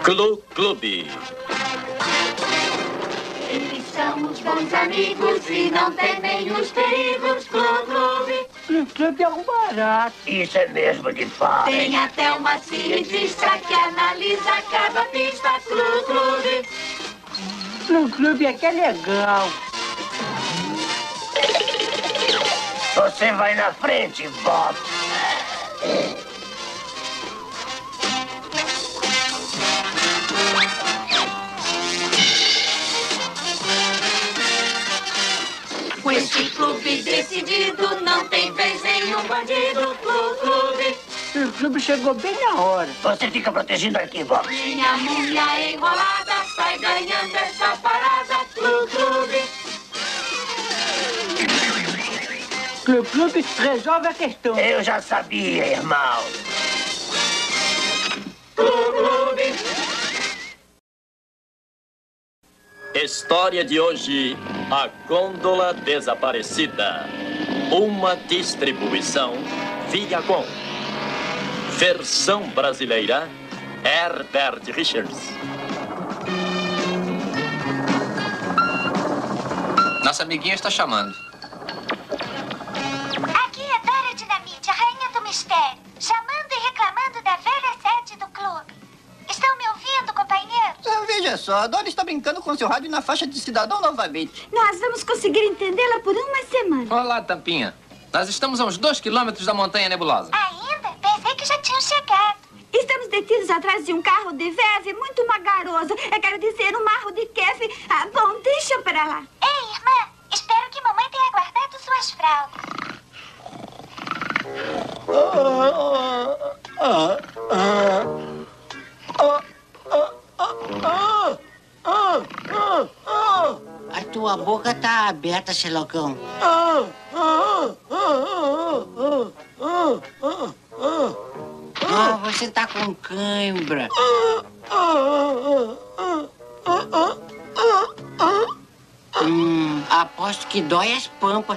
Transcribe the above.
Clube. Eles são os bons amigos e não temem os perigos. Clube. Clube é um barato. Isso é mesmo de fato. Tem até uma cientista que analisa cada pista. Clube. No clube é que é legal. Você vai na frente, Bob. Com esse clube decidido, não tem vez nenhum bandido. Clube. O clube chegou bem na hora. Você fica protegendo aqui, Bob. Minha múmia enrolada sai ganhando essa parada. Clube. Clube resolve a questão. Eu já sabia, irmão. Clube. História de hoje: A Gôndola Desaparecida. Uma distribuição Viacom. Versão brasileira: Herbert Richards. Nossa amiguinha está chamando. Aqui é Dora Dinamite, a rainha do mistério, chamando e reclamando da velha sede do clube. Estão me ouvindo, companheiros? Veja só, a Dora está brincando com seu rádio na faixa de cidadão novamente. Nós vamos conseguir entendê-la por uma semana. Olá, Tampinha. Nós estamos a uns 2 quilômetros da Montanha Nebulosa. Ainda? Pensei que já tinham chegado. Estamos detidos atrás de um carro de veve muito magaroso. Eu quero dizer, um marro de kefe. Ah, bom, deixa pra lá. Ei, irmã, espero que mamãe tenha guardado suas fraldas. A tua boca tá aberta, Sherlockão. Você tá com cãibra. Aposto que dói as pampas.